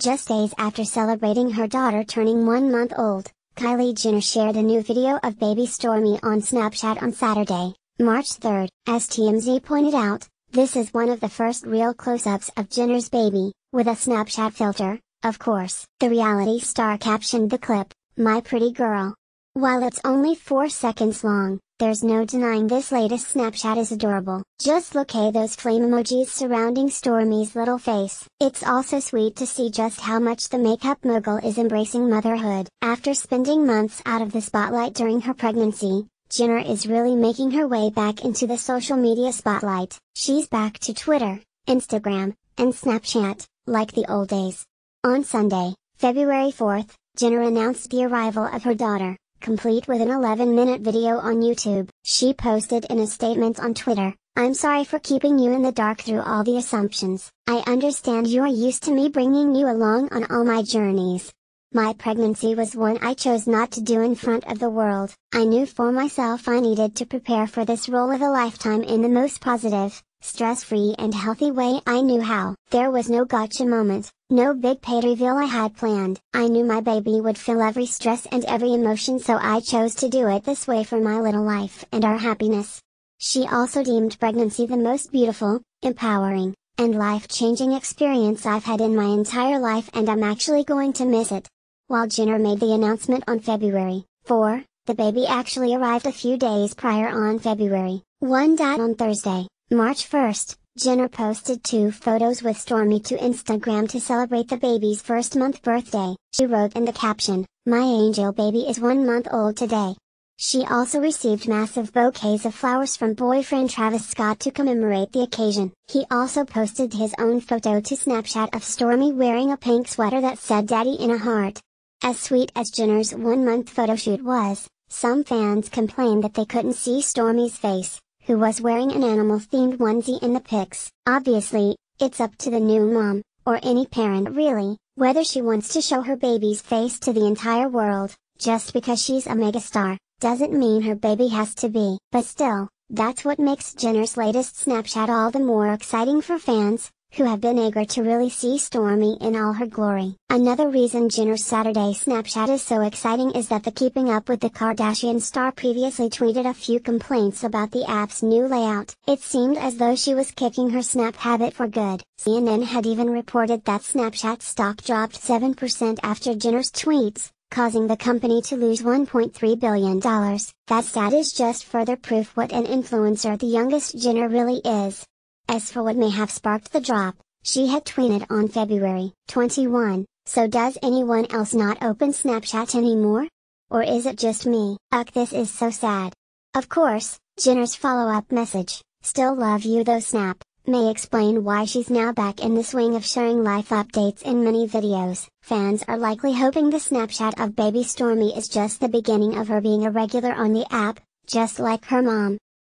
Just days after celebrating her daughter turning 1 month old, Kylie Jenner shared a new video of baby Stormi on Snapchat on Saturday, March 3rd. As TMZ pointed out, this is one of the first real close-ups of Jenner's baby, with a Snapchat filter, of course. The reality star captioned the clip, "My pretty girl." While it's only 4 seconds long, there's no denying this latest Snapchat is adorable. Just look at those flame emojis surrounding Stormi's little face. It's also sweet to see just how much the makeup mogul is embracing motherhood. After spending months out of the spotlight during her pregnancy, Jenner is really making her way back into the social media spotlight. She's back to Twitter, Instagram, and Snapchat, like the old days. On Sunday, February 4th, Jenner announced the arrival of her daughter, complete with an 11-minute video on YouTube. She posted in a statement on Twitter, "I'm sorry for keeping you in the dark through all the assumptions. I understand you're used to me bringing you along on all my journeys. My pregnancy was one I chose not to do in front of the world. I knew for myself I needed to prepare for this role of a lifetime in the most positive, stress-free and healthy way I knew how. There was no gotcha moment, no big paid reveal I had planned. I knew my baby would feel every stress and every emotion, so I chose to do it this way for my little life and our happiness." She also deemed pregnancy the most beautiful, empowering, and life-changing experience I've had in my entire life, and I'm actually going to miss it. While Jenner made the announcement on February 4, the baby actually arrived a few days prior on February 1. On Thursday, March 1st, Jenner posted 2 photos with Stormi to Instagram to celebrate the baby's first-month birthday. She wrote in the caption, "My angel baby is 1 month old today." She also received massive bouquets of flowers from boyfriend Travis Scott to commemorate the occasion. He also posted his own photo to Snapchat of Stormi wearing a pink sweater that said "Daddy" in a heart. As sweet as Jenner's 1-month photoshoot was, some fans complained that they couldn't see Stormi's face, who was wearing an animal-themed onesie in the pics. Obviously, it's up to the new mom, or any parent really, whether she wants to show her baby's face to the entire world. Just because she's a megastar, doesn't mean her baby has to be. But still, that's what makes Jenner's latest Snapchat all the more exciting for fans, who have been eager to really see Stormi in all her glory. Another reason Jenner's Saturday Snapchat is so exciting is that the Keeping Up with the Kardashians star previously tweeted a few complaints about the app's new layout. It seemed as though she was kicking her Snap habit for good. CNN had even reported that Snapchat stock dropped 7% after Jenner's tweets, causing the company to lose $1.3 billion. That stat is just further proof what an influencer the youngest Jenner really is. As for what may have sparked the drop, she had tweeted on February 21, "So does anyone else not open Snapchat anymore? Or is it just me? Ugh, this is so sad." Of course, Jenner's follow-up message, "Still love you though Snap," may explain why she's now back in the swing of sharing life updates in many videos. Fans are likely hoping the Snapchat of baby Stormi is just the beginning of her being a regular on the app, just like her mom.